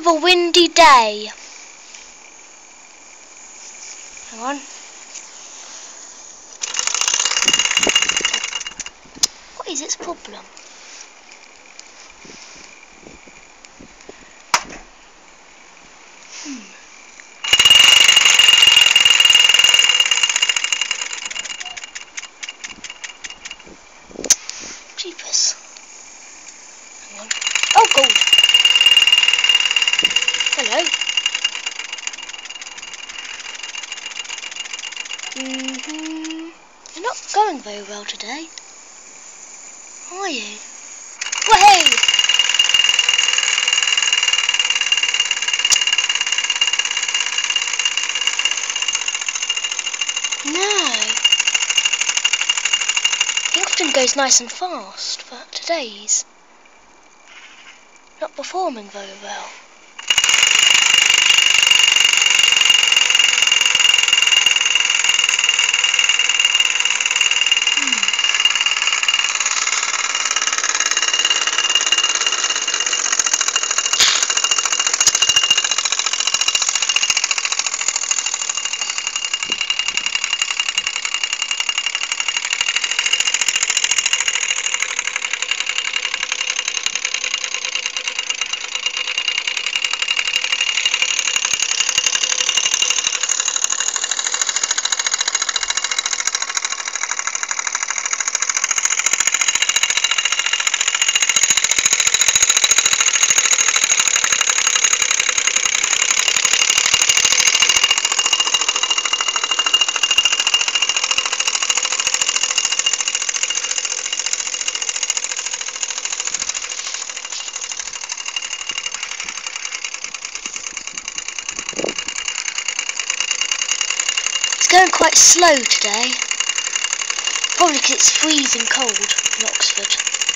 another windy day. Hang on. What is its problem? Jeepers. Hang on. Oh, gold. Hello. You're not going very well today, are you? Wahey! No. He often goes nice and fast, but today he's not performing very well. Going quite slow today, probably because it's freezing cold in Oxford.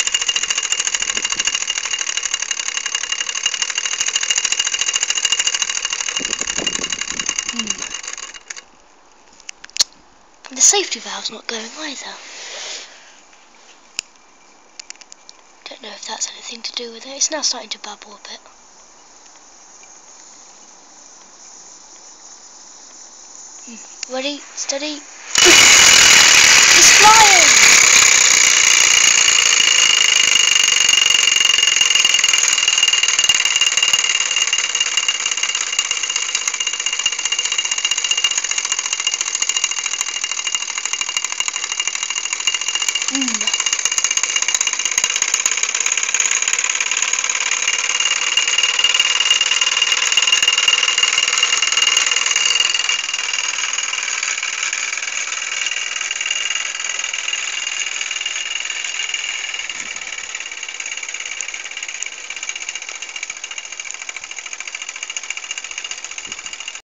And the safety valve's not going either. Don't know if that's anything to do with it. It's now starting to bubble a bit. Ready, steady. He's flying!